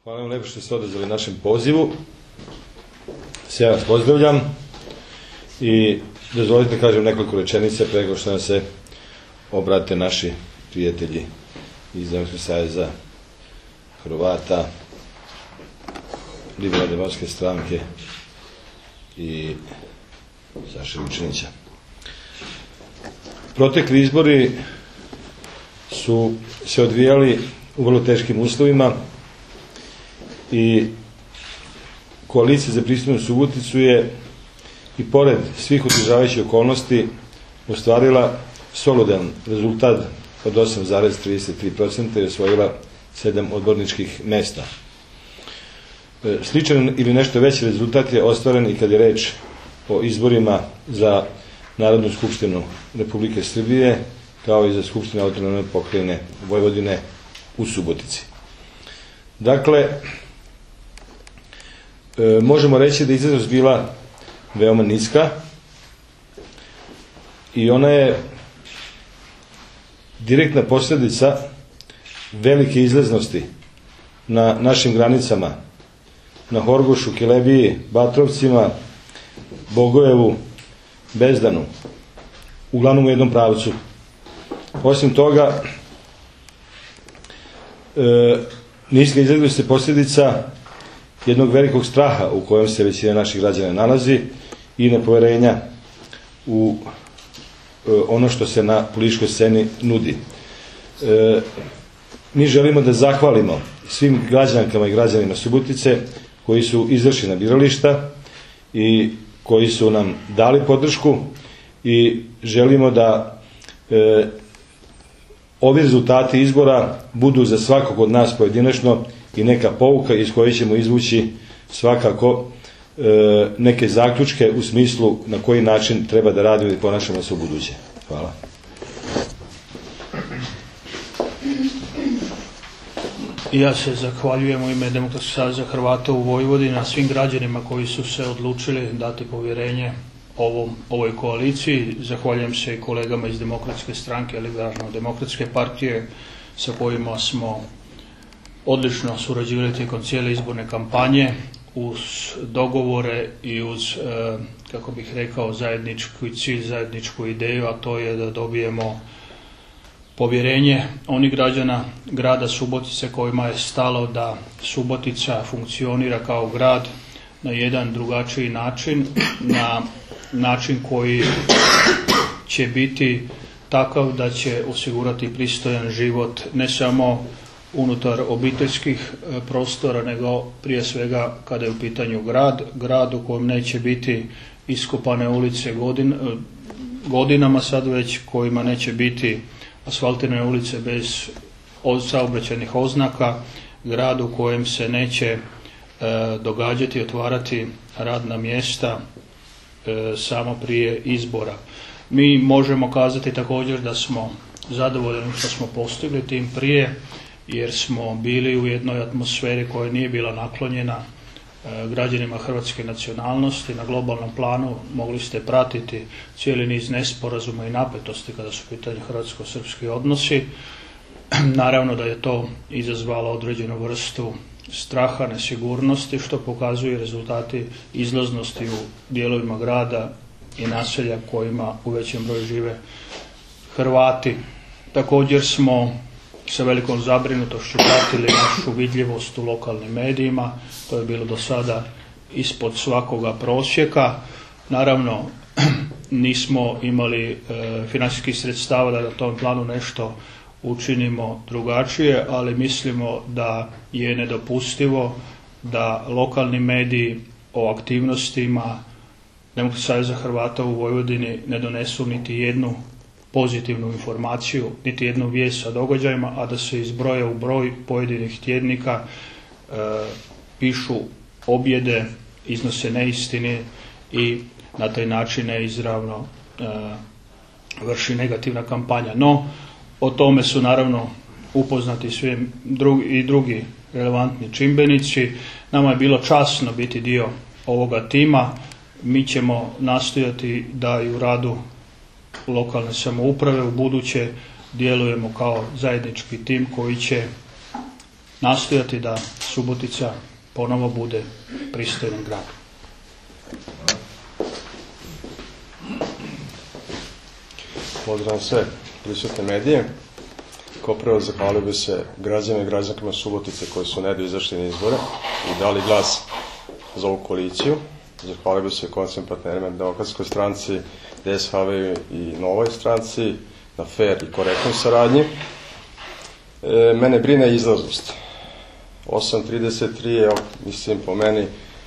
Hvala vam lijepo što ste odazvali našem pozivu. Sve vas pozdravljam i dozvolite da kažem nekoliko rečenica prije nego što nam se obrate naši prijatelji iz Demokratskog saveza Hrvata, Liberalne demokratske stranke i Saše Vučinića. Protekli izbori su se odvijali u vrlo teškim uslovima i koalicija za pristojnu Suboticu je i pored svih otežavajućih okolnosti ostvarila solidan rezultat od 8,33% i osvojila 7 odborničkih mjesta. Sličan ili nešto veći rezultat je ostvaren i kad je reč o izborima za Narodnu skupštinu Republike Srbije, kao i za Skupštinu autonomne pokrajine Vojvodine u Subotici. Dakle, možemo reći da je izlaznost bila veoma niska i ona je direktna posljedica velike izlaznosti na našim granicama, na Horgošu, Kelebiji, Batrovcima, Bogojevu, Bezdanu, uglavnom u jednom pravcu. Osim toga, niska izlaznost je posljedica jednog velikog straha u kojem se većina naših građana nalazi i nepoverenja u ono što se na političkoj sceni nudi. Mi želimo da zahvalimo svim građankama i građanima Subotice koji su izašli na birališta i koji su nam dali podršku i želimo da ovi rezultati izbora budu za svakog od nas pojedinačno i neka pouka iz koje ćemo izvući svakako neke zaključke u smislu na koji način treba da radimo i ponašamo se u buduće. Hvala. Ja se zahvaljujem u ime Demokratskog saveza Hrvata u Vojvodini na svim građanima koji su se odlučili dati povjerenje ovoj koaliciji. Zahvaljujem se i kolegama iz Demokratske stranke, Liberalno demokratske partije, sa kojima smo odlično surađivali tijekom cijele izborne kampanje uz dogovore i uz, kako bih rekao, zajednički cilj, zajedničku ideju, a to je da dobijemo povjerenje onih građana grada Subotice kojima je stalo da Subotica funkcionira kao grad na jedan drugačiji način, na način koji će biti takav da će osigurati pristojan život ne samo unutar obiteljskih prostora, nego prije svega kada je u pitanju grad u kojem neće biti iskopane ulice godinama sad već, kojima neće biti asfaltirane ulice bez saobraćajnih oznaka, grad u kojem se neće događati i otvarati radna mjesta samo prije izbora. Mi možemo kazati također da smo zadovoljni što smo postigli tim prije, jer smo bili u jednoj atmosferi koja nije bila naklonjena građanima hrvatske nacionalnosti. Na globalnom planu mogli ste pratiti cijeli niz nesporazuma i napetosti kada su u pitanju hrvatsko-srpski odnosi. Naravno da je to izazvalo određenu vrstu straha, nesigurnosti, što pokazuju rezultati izlaznosti u dijelovima grada i naselja kojima u većem broju žive Hrvati. Također smo sa velikom zabrinutošću pratili našu vidljivost u lokalnim medijima. To je bilo do sada ispod svakoga prosjeka. Naravno, nismo imali financijskih sredstava da na tom planu nešto učinimo drugačije, ali mislimo da je nedopustivo da lokalni mediji o aktivnostima Demokratskog saveza Hrvata u Vojvodini ne donesu niti jednu pozitivnu informaciju, niti jednu vijest sa događajima, a da se izbroje u broj pojedinih tjednika, pišu objede, iznose neistine i na taj način neizravno vrši negativna kampanja. No, o tome su naravno upoznati svi i drugi relevantni čimbenici. Nama je bilo časno biti dio ovoga tima. Mi ćemo nastojati da i u radu lokalne samouprave u buduće djelujemo kao zajednički tim koji će nastojati da Subotica ponovo bude pristojan grad. Pozdravljam sve prisutne medije. Kao prvo zahvalio bi se građanima i građankama Subotice koji su nedo izašli na izbore i dali glas za ovu koaliciju. Zahvalio bi se koalicijskim partnerima, Demokratskoj stranci, DSHV i Novoj stranci na fair i korektnoj saradnji. Mene brine izlaznost. 8,33 je, mislim, po meni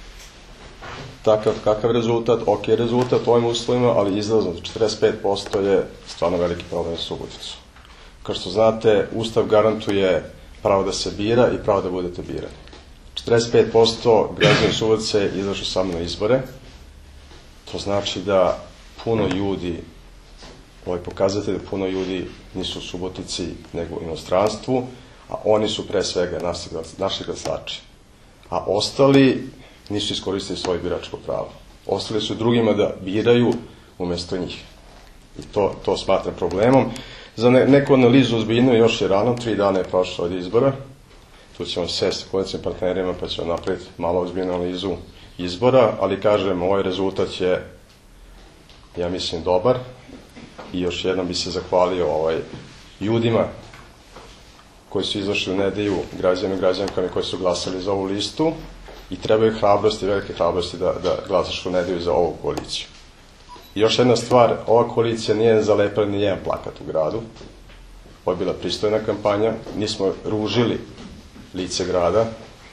kakav rezultat, ok rezultat u ovim uslovima, ali izlaznost 45% je stvarno veliki problem za Suboticu. Kao što znate, Ustav garantuje pravo da se bira i pravo da budete birani. 45% građana Subotice je izašlo samo na izbore. To znači da puno ljudi, pokazatelj da puno ljudi nisu u Subotici nego u inostranstvu, a oni su pre svega naši glasači. A ostali nisu iskoristili svoje biračko pravo. Ostali su drugima da biraju umesto njih. I to smatram problemom. Za neku analizu ozbiljno još je rano, 3 dana je prošlo od izbora. Tu ćemo sesti s koalicijskim partnerima pa ćemo napraviti malo ozbiljnu analizu izbora, ali kažem, ovaj rezultat je, ja mislim, dobar. I još jednom bi se zahvalio ljudima koji su izašli u nedelju, građanima i građankama koji su glasali za ovu listu i trebaju hrabrosti, velike hrabrosti da glasaš u nedelju za ovu koaliciju. I još jedna stvar, ova koalicija nije zalepila ni jedan plakat u gradu. Ovo je bila pristojna kampanja, nismo ružili lice grada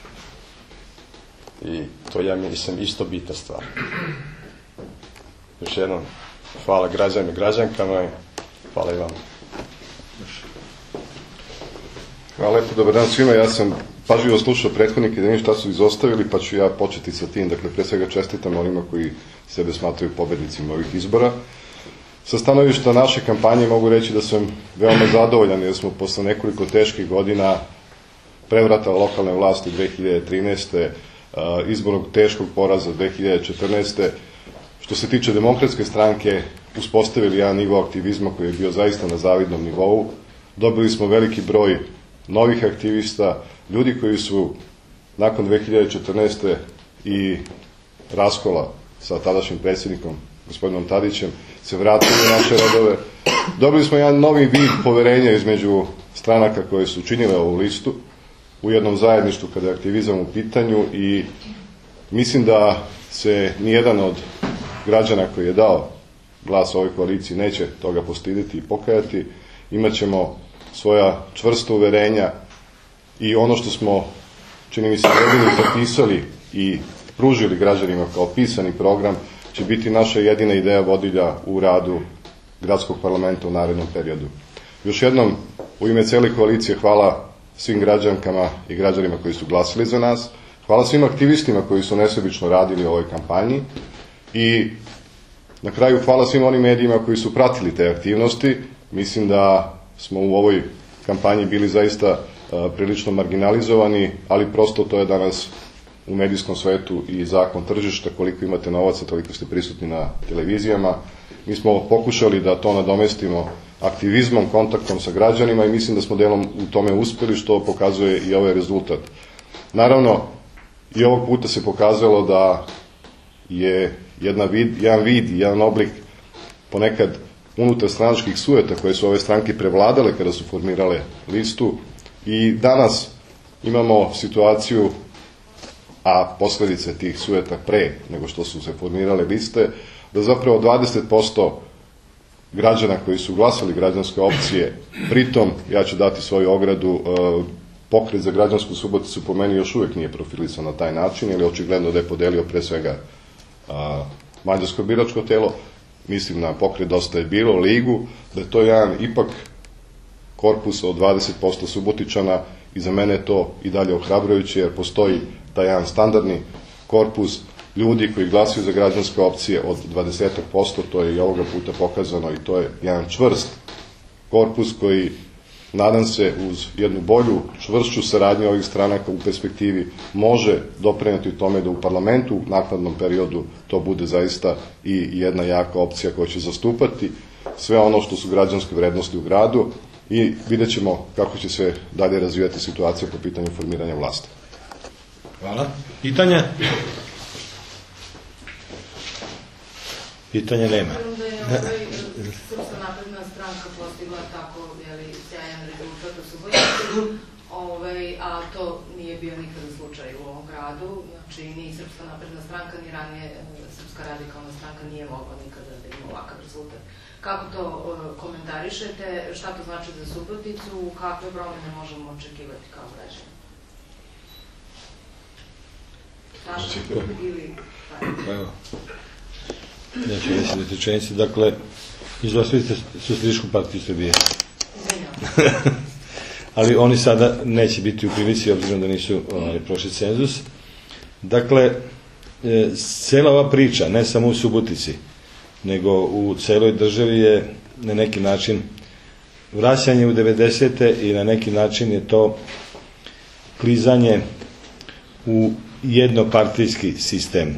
i to ja mislim isto bitna stvar. Još jednom, hvala građanima i građankama i hvala i vam. Hvala lepo, dobar dan svima. Ja sam pažljivo slušao prethodnike da vidim šta su izostavili, pa ću ja početi sa tim. Dakle, pre svega čestitam onima koji sebe smatraju pobednicima ovih izbora. Sa stanovišta naše kampanje mogu reći da sam veoma zadovoljan jer smo posle nekoliko teških godina prevrata lokalne vlasti 2013. Izbornog teškog poraza 2014. Što se tiče Demokratske stranke, uspostavili jedan nivo aktivizma koji je bio zaista na zavidnom nivou. Dobili smo veliki broj novih aktivista, ljudi koji su nakon 2014. i raskola sa tadašnjim predsjednikom, gospodinom Tadićem, se vratili u naše redove. Dobili smo jedan novi vid poverenja između stranaka koje su činile ovu listu u jednom zajedništvu kada je aktivizam u pitanju i mislim da se nijedan od građana koji je dao glas ovoj koaliciji neće toga postiditi i pokajati. Imaćemo svoja čvrsta uverenja i ono što smo, čini mi se, jedini zapisali i pružili građanima kao pisani program će biti naša jedina ideja vodilja u radu gradskog parlamenta u narednom periodu. Još jednom, u ime cele koalicije, hvala svim građankama i građanima koji su glasili za nas. Hvala svim aktivistima koji su nesebično radili u ovoj kampanji i na kraju hvala svim onim medijima koji su pratili te aktivnosti. Mislim da smo u ovoj kampanji bili zaista prilično marginalizovani, ali prosto to je danas u medijskom svetu i zakon tržišta, koliko imate novaca, toliko ste prisutni na televizijama. Mi smo pokušali da to nadomestimo aktivizmom, kontaktom sa građanima i mislim da smo delom u tome uspeli, što pokazuje i ovaj rezultat. Naravno, i ovog puta se pokazalo da je jedan vid, jedan oblik ponekad unutar stranačkih sujeta koje su ove stranke prevladale kada su formirale listu i danas imamo situaciju, a posledice tih sujeta pre nego što su se formirale liste, da zapravo 20% građana koji su glasali građanske opcije, pritom, ja ću dati svoju ogradu, Pokret za građansku Suboticu po meni još uvijek nije profilisan na taj način, jer je očigledno da je podelio pre svega mađarsko biračko telo, mislim na Pokret Dosta je bilo, Ligu, da je to jedan ipak korpus od 20% Subotičana i za mene je to i dalje ohrabrujuće jer postoji taj jedan standardni korpus ljudi koji glasaju za građanske opcije od 20%, to je i ovoga puta pokazano i to je jedan čvrst korpus koji, nadam se, uz jednu bolju, čvršću saradnju ovih stranaka u perspektivi može doprineti tome da u parlamentu u naknadnom periodu to bude zaista i jedna jaka opcija koja će zastupati sve ono što su građanske vrednosti u gradu i vidjet ćemo kako će se dalje razvijati situacija po pitanju formiranja vlasti. Hvala. Pitanja? Pitanja nema. Srpska napredna stranka postigla tako sjajan rezultat u Subotici, a to nije bio nikada slučaj u ovom gradu. Znači, ni Srpska napredna stranka, ni ranije Srpska radikalna stranka nije mogla nikada da ima ovakav rezultat. Kako to komentarišete? Šta to znači za Suboticu? Kakve promene možemo očekivati kao građani? Tačno ili... Evo. Neću reći rečenice. Dakle, izostali ste Socijalističku partiju Srbije. Ali oni sada neće biti u prilici, obzirom da nisu prošli cenzus. Dakle, cijela ova priča, ne samo u Subotici, nego u celoj državi je na neki način vraćanje u 90. i na neki način je to klizanje u jednopartijski sistem,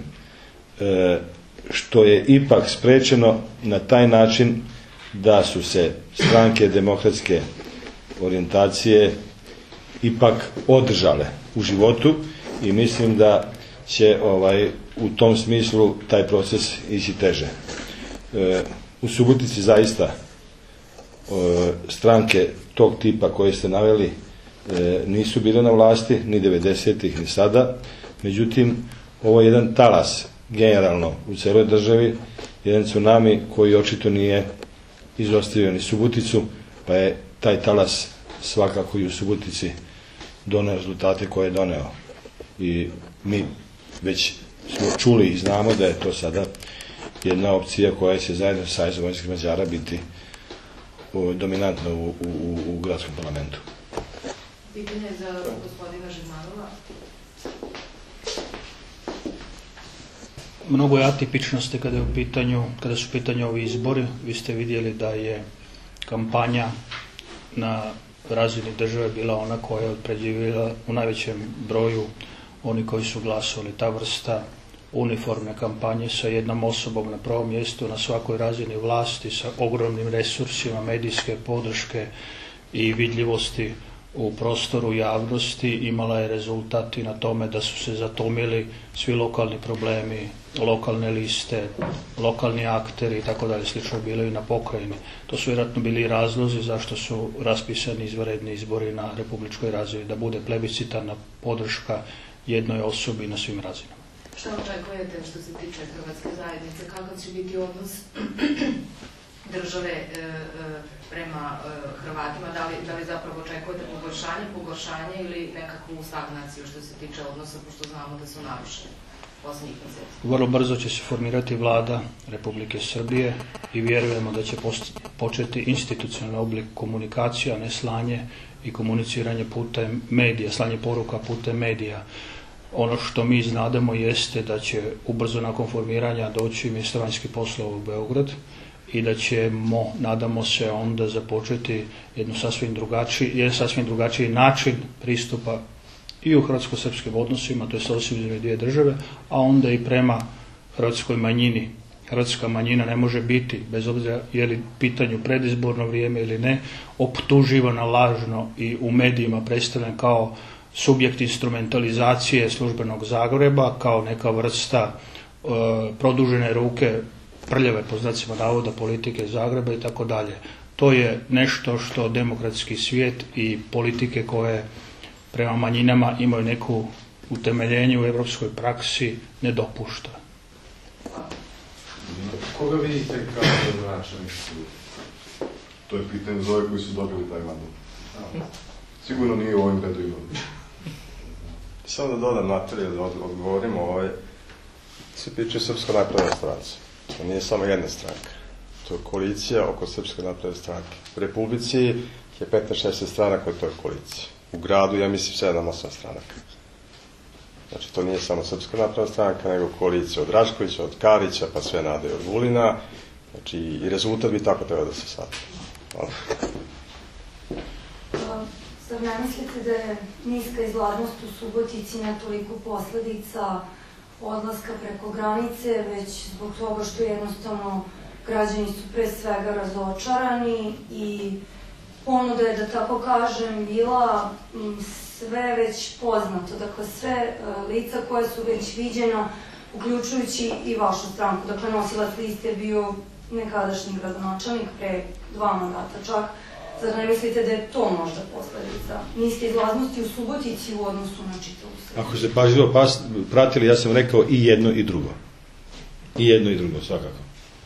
što je ipak sprečeno na taj način da su se stranke demokratske orijentacije ipak održale u životu i mislim da će u tom smislu taj proces ići teže. U Subotici zaista stranke tog tipa koje ste naveli nisu bile na vlasti ni 90-ih ni sada, međutim ovo je jedan talas generalno u celoj državi, jedan tsunami koji očito nije izostavio ni Suboticu, pa je taj talas svakako i u Subotici doneo rezultate koje je doneo. I mi već smo čuli i znamo da je to sada jedna opcija koja će zajedno sa Savezom vojvođanskih Mađara biti dominantna u gradskom parlamentu. Pitanje za gospodina Žigmanova. Mnogo je atipičnosti kada su u pitanju ovi izbori. Vi ste vidjeli da je kampanja na razini države bila ona koja je određivala u najvećem broju oni koji su glasovali. Ta vrsta uniformne kampanje sa jednom osobom na prvom mjestu na svakoj razini vlasti, sa ogromnim resursima medijske podrške i vidljivosti u prostoru javnosti, imala je rezultat i na tome da su se zatomili svi lokalni problemi, lokalne liste, lokalni akteri i tako dalje, slično bilo i na pokrajini. To su vjerojatno bili razlozi zašto su raspisani izvanredni izbori na republičkoj razini, da bude plebiscitarna podrška jednoj osobi na svim razinama. Šta očekujete što se tiče hrvatske zajednice? Kakav će biti odnos države prema Hrvatima? Da li zapravo očekujete pogoršanje ili nekakvu stagnaciju što se tiče odnosa, pošto znamo da su narušeni posljednjih mjeseci? Vrlo brzo će se formirati vlada Republike Srbije i vjerujemo da će početi institucionalni oblik komunikacija, ne slanje i komuniciranje putem medija, slanje poruka putem medija. Ono što mi znademo jeste da će ubrzo nakon formiranja doći ministar vanjskih poslova u Beograd i da ćemo, nadamo se, onda započeti jedan sasvim drugačiji način pristupa i u hrvatsko-srpskim odnosima, to je odnosi između dvije države, a onda i prema hrvatskoj manjini. Hrvatska manjina ne može biti, bez obzira je li pitanju predizborno vrijeme ili ne, optuživana lažno i u medijima predstavljen kao subjekt instrumentalizacije službenog Zagreba, kao neka vrsta produžene ruke, prljave po znacima navoda politike Zagreba i tako dalje. To je nešto što demokratski svijet i politike koje prema manjinama imaju neku utemeljenje u evropskoj praksi ne dopušta. Koga vidite kao gradonačelnik? To je pitanje za ove koji su dobili taj mandat. Sigurno nije u ovim redovima. Samo da dodam materiju, da odgovorimo, se tiče Srpska napredna stranka. To nije samo jedna stranka. To je koalicija oko Srpske napredne stranke. U Republici je 15-16 stranaka u toj koaliciji. U gradu, ja mislim, 7-8 stranaka. Znači, to nije samo Srpska napredna stranka, nego koalicija od Raškovića, od Karića, pa sve nadalje od Vulina. Znači, i rezultat bi tako treba da se shvati. Hvala. Sad ne mislite da je niska izlaznost u Subotici ne toliko posledica odlaska preko granice, već zbog toga što jednostavno građani su pre svega razočarani i ponuda je, da tako kažem, bila sve već poznato, dakle sve lica koja su već viđena, uključujući i vašu stranku. Dakle, nosilac liste je bio nekadašnji gradonačelnik pre 2 mandata čak. Zar ne mislite da je to možda posledica niske izlaznosti u Subotici u odnosu na čitavu Srbiju? Ako ste pažljivo pratili, ja sam rekao i jedno i drugo. I jedno i drugo, svakako.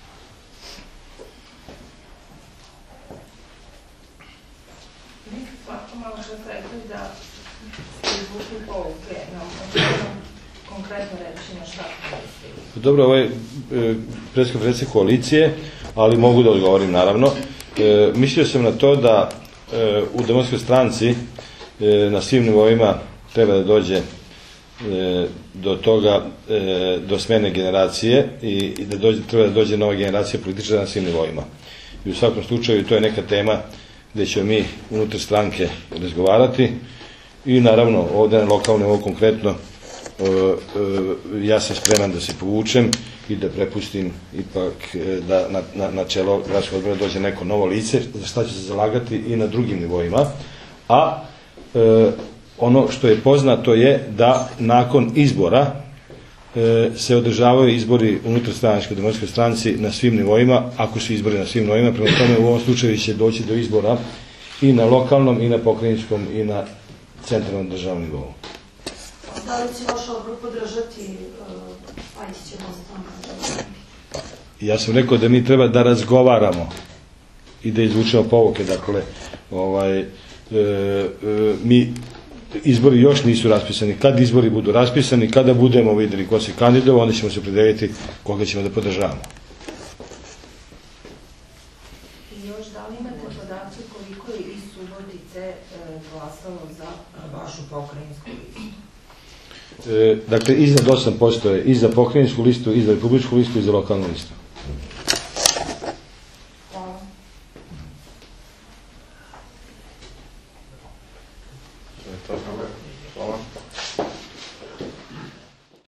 Vi ste svako malo što rekli da ste izvukli pouke, konkretno reći na šta ste. Dobro, ovo je preskonferencija koalicije, ali mogu da odgovorim naravno. Mislio sam na to da u Demokratskoj stranci na svim nivoima treba da dođe do toga, do smene generacije i da treba da dođe nova generacija političara na svim nivoima. I u svakom slučaju to je neka tema gde ćemo mi unutar stranke razgovarati i naravno ovde na lokalnom nivou konkretno ja sam spreman da se povučem i da prepustim ipak da na čelo gradskog odbora dođe neko novo lice, za šta će se zalagati i na drugim nivoima. A ono što je poznato je da nakon izbora se održavaju izbori unutar stranačke Demokratskoj stranci na svim nivoima, ako su izbori na svim nivoima, prema tome u ovom slučaju će doći do izbora i na lokalnom, i na pokrajinskom, i na centralnom državnom nivou. Da li će vaš odbor podržati Pajtićevu stranku? Ja sam rekao da mi treba da razgovaramo i da izvučemo pouke. Dakle, mi izbori još nisu raspisani. Kad izbori budu raspisani, kada budemo videli ko se kandidovao, onda ćemo se opredeliti koga ćemo da podržavamo. I još da li imate podatke koliko je iz Subotice glasalo za vašu pokrajinsku listu? Dakle, iznad 8% je i za pokrajinsku listu, i za republičku listu, i za lokalnu listu. Hvala.